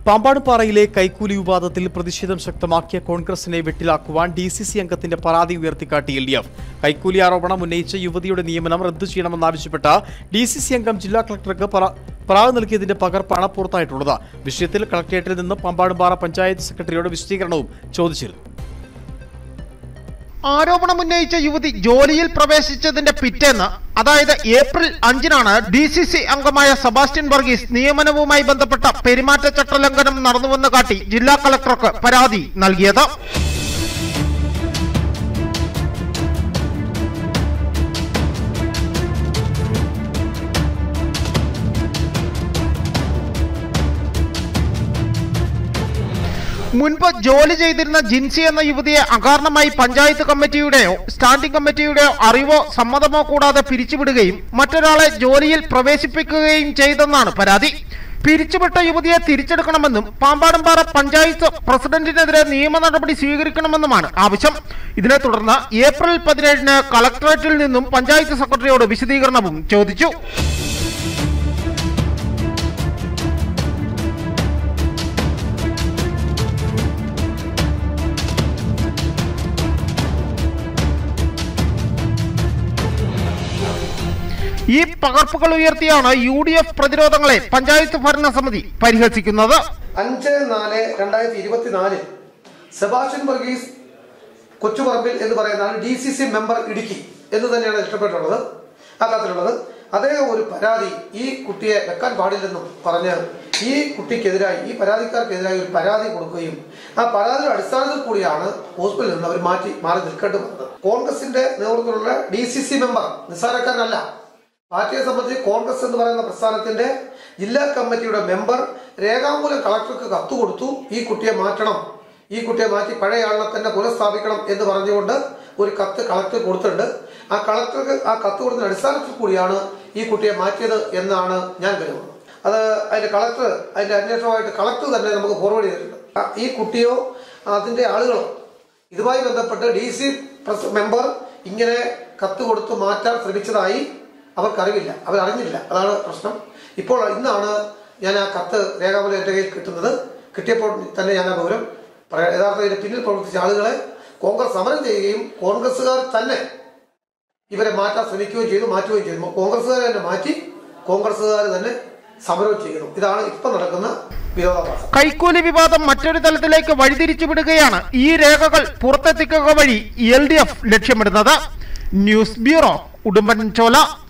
പാമ്പാടുംപാറയിലെ കൈക്കൂലി വിവാദത്തിൽ പ്രതിഷേധം ശക്തമാക്കിയ കോൺഗ്രസിനെ വെട്ടിലാക്കുവാൻ ഡിസിസി അംഗത്തിന്റെ പരാതി ഉയർത്തിക്കാട്ടി LDF. കൈക്കൂലി ആരോപണം ഉന്നയിച്ച യുവതിയുടെ നിയമനം റദ്ദു ചെയ്യണമെന്നാവശ്യപ്പെട്ട ഡിസിസി അംഗം ജില്ലാ കളക്ടർക്ക് പരാതി നൽകിയതിന്റെ പകർപ്പാണ് പുറത്തായിട്ടുള്ളത്. വിഷയത്തിൽ കളക്ടറേറ്റിൽ നിന്ന് പാമ്പാടുംപാറ പഞ്ചായത്ത് സെക്രട്ടറിയോട് വിശദീകരണവും ചോദിച്ചിരുന്നു. ആരോപണം ഉന്നയിച്ച യുവതി ജോലിയിൽ പ്രവേശിച്ചതിന്റെ പിറ്റേന്ന്, അതായത് ഏപ്രിൽ 5-നാണ് ഡിസിസി അംഗമായ സെബാസ്റ്റ്യൻ വർഗീസ് നിയമനവുമായി ബന്ധപ്പെട്ട പെരുമാറ്റച്ചട്ട ലംഘനം നടന്നുവെന്ന് കാട്ടി ജില്ലാ കളക്ടർക്ക് പരാതി നൽകിയത്. മുൻപ് ജോലി ചെയ്തിരുന്ന ജിൻസി എന്ന യുവതിയെ അകാരണമായി പഞ്ചായത്ത് കമ്മിറ്റിയുടെയോ സ്റ്റാൻഡിംഗ് കമ്മിറ്റിയുടെയോ അറിവോ സമ്മതമോ കൂടാതെ പിരിച്ചുവിടുകയും മറ്റൊരാളെ ജോലിയിൽ പ്രവേശിപ്പിക്കുകയും ചെയ്തെന്നാണ് പരാതി. പിരിച്ചുവിട്ട യുവതിയെ തിരിച്ചെടുക്കണമെന്നും പാമ്പാടുംപാറ പഞ്ചായത്ത് പ്രസിഡന്റിനെതിരെ നിയമ നടപടി സ്വീകരിക്കണമെന്നുമാണ് ആവശ്യം. ഇതിനെ തുടർന്ന് ഏപ്രിൽ 17-ന് കളക്ടറേറ്റിൽ നിന്നും പഞ്ചായത്ത് സെക്രട്ടറിയോട് വിശദീകരണവും ചോദിച്ചു. ഈ പകർപ്പുകൾ ഉയർത്തിയാണ് UDF പ്രതിരോധങ്ങളെ പഞ്ചായത്ത് ഭരണസമിതി പരിഹസിക്കുന്നത്. 5/4/2024 സെബാസ്റ്റ്യൻ വർഗീസ് കൊച്ചുപറമ്പിൽ എന്ന് പറയുന്ന DCC മെമ്പർ ഇടുക്കി എന്ന് തന്നെയാണ് ഇഷ്ടപ്പെട്ടുള്ളത്. ആ കത്തിലുള്ളത് അദ്ദേഹം ഒരു പരാതി ഈ കുട്ടിയെ വെക്കാൻ പാടില്ലെന്നും പറഞ്ഞ് ഈ കുട്ടിക്കെതിരായി, ഈ പരാതിക്കാർക്കെതിരായി ഒരു പരാതി കൊടുക്കുകയും ആ പരാതിയുടെ അടിസ്ഥാനത്തിൽ കൂടിയാണ് ഹോസ്പിറ്റലിൽ നിന്ന് അവർ മാറി നിൽക്കേണ്ടി വന്നത്. കോൺഗ്രസിന്റെ നേതൃത്വത്തിലുള്ള DCC മെമ്പർ നിസ്സാരക്കാരനല്ല. പാർട്ടിയെ സംബന്ധിച്ച് കോൺഗ്രസ് എന്ന് പറയുന്ന പ്രസ്ഥാനത്തിന്റെ ജില്ലാ കമ്മിറ്റിയുടെ മെമ്പർ രേഖാമൂലം കളക്ടർക്ക് കത്ത് കൊടുത്തു. ഈ കുട്ടിയെ മാറ്റണം, ഈ കുട്ടിയെ മാറ്റി പഴയ ആളിനെ തന്നെ പുനഃസ്ഥാപിക്കണം എന്ന് പറഞ്ഞുകൊണ്ട് ഒരു കത്ത് കളക്ടർ കൊടുത്തിട്ടുണ്ട്. ആ കളക്ടർക്ക് ആ കത്ത് കൊടുക്കുന്ന അടിസ്ഥാനത്തിൽ കൂടിയാണ് ഈ കുട്ടിയെ മാറ്റിയത് എന്നാണ് ഞാൻ കരുതുന്നത്. അത് അതിന്റെ അന്വേഷണമായിട്ട് കളക്ടർ തന്നെ നമുക്ക് ഫോർവേഡ് ചെയ്തിട്ടുണ്ട്. ഈ കുട്ടിയോ അതിന്റെ ആളുകളോ ഇതുമായി ബന്ധപ്പെട്ട് DC മെമ്പർ ഇങ്ങനെ കത്ത് കൊടുത്ത് മാറ്റാൻ ശ്രമിച്ചതായി അവർക്കറിവില്ല, അവരറിഞ്ഞില്ല. അതാണ് പ്രശ്നം. ഇപ്പോൾ ഇന്നാണ് ഞാൻ ആ കത്ത് രേഖാമൂലം എൻ്റെ കയ്യിൽ കിട്ടുന്നത്. കിട്ടിയപ്പോൾ തന്നെ ഞാൻ ആ വിവരം യഥാർത്ഥ ഇതിന്റെ പിന്നിൽ പ്രവർത്തിച്ച ആളുകളെ കോൺഗ്രസ് സമരം ചെയ്യുകയും കോൺഗ്രസ്സുകാർ തന്നെ ഇവരെ മാറ്റാൻ ശ്രമിക്കുകയും ചെയ്തു, മാറ്റുകയും ചെയ്തു. കോൺഗ്രസ്സുകാരെ തന്നെ മാറ്റി കോൺഗ്രസ്സുകാർ തന്നെ സമരവും ചെയ്യുന്നു. ഇതാണ് ഇപ്പൊ നടക്കുന്ന വിരോധാഭാസം. കൈക്കൂലി വിവാദം മറ്റൊരു തലത്തിലേക്ക് വഴിതിരിച്ചു വിടുകയാണ് ഈ രേഖകൾ പുറത്തെത്തിക്കുക വഴി LDF ലക്ഷ്യമിടുന്നത്. News bureau, Udumbanchola.